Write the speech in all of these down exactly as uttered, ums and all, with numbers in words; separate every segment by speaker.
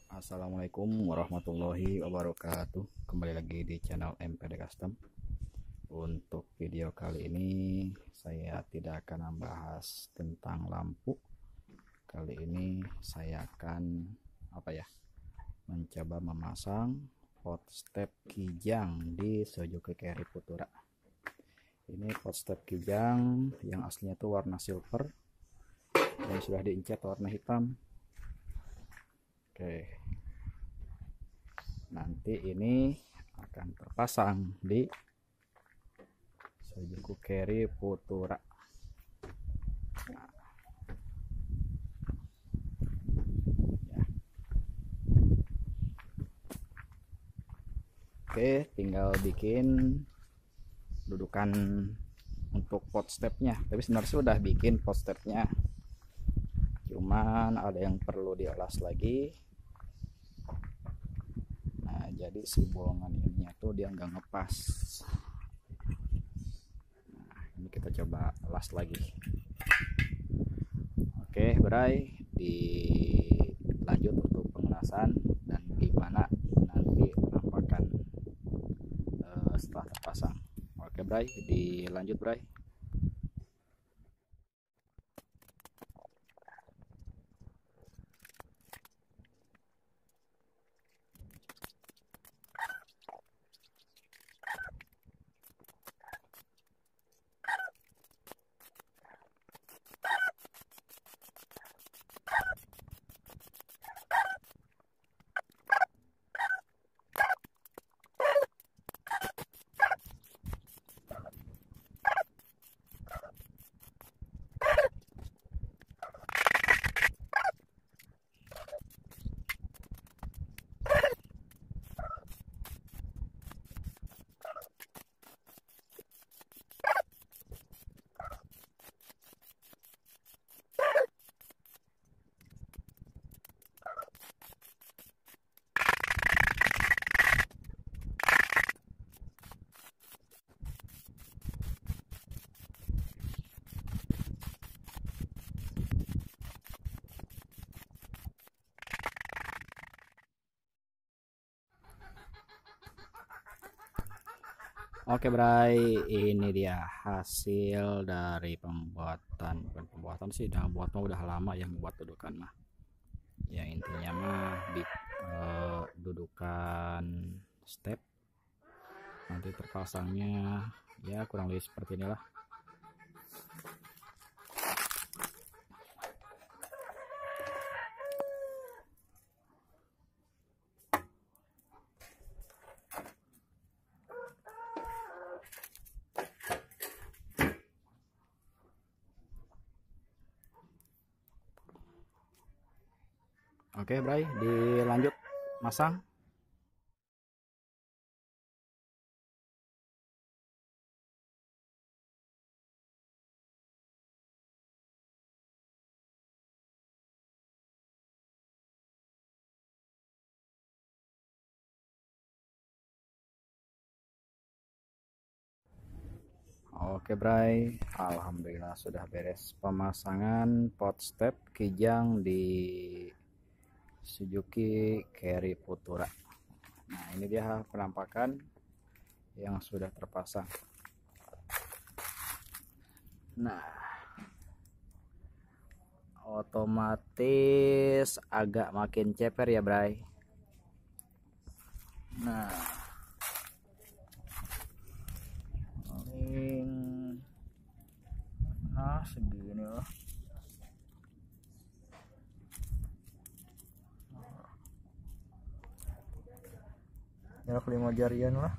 Speaker 1: Assalamualaikum warahmatullahi wabarakatuh. Kembali lagi di channel M P D Custom. Untuk video kali ini saya tidak akan membahas tentang lampu. Kali ini saya akan apa ya mencoba memasang pot step kijang di Suzuki Carry Futura. Ini pot step kijang yang aslinya tuh warna silver dan sudah diincat warna hitam. Oke, nanti ini akan terpasang di Suzuki Carry Futura. Nah, ya. Oke, tinggal bikin dudukan untuk pot stepnya. Tapi sebenarnya sudah bikin pot stepnya, cuman ada yang perlu diolas lagi. Nah, jadi si bolongan ininya tuh dia nggak ngepas. Nah, ini kita coba las lagi. Oke, Bray, dilanjut untuk pengelasan dan gimana nanti penampakan uh, setelah terpasang. Oke, Bray, dilanjut, Bray. Oke, Bray, ini dia hasil dari pembuatan bukan pembuatan sih, udah buatnya udah lama yang buat dudukan mah. Ya intinya mah di eh, dudukan step nanti terpasangnya ya kurang lebih seperti inilah. Oke, Bray, dilanjut masang. Oke, Bray, alhamdulillah sudah beres pemasangan pot step kijang di Suzuki Carry Futura. Nah, ini dia penampakan yang sudah terpasang. Nah, otomatis agak makin ceper ya, Bray. Nah, paling nah segini loh. Jarak lima jarian lah.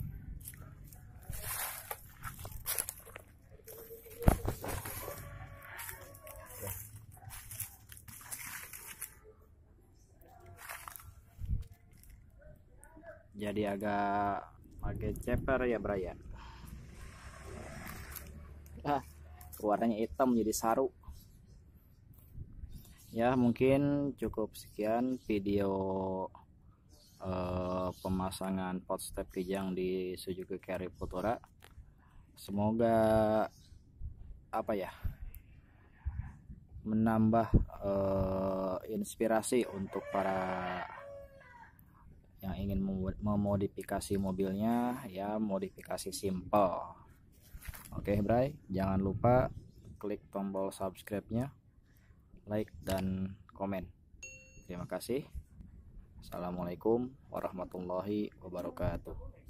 Speaker 1: Jadi agak agak ceper ya, Brian. Ah, warnanya hitam jadi saru. Ya, mungkin cukup sekian video eh, pemasangan pot step kijang di Suzuki Carry Futura. Semoga apa ya menambah eh, inspirasi untuk para yang ingin memodifikasi mobilnya, ya modifikasi simple. Oke Bray, jangan lupa klik tombol subscribe-nya, like dan komen. Terima kasih. Assalamualaikum warahmatullahi wabarakatuh.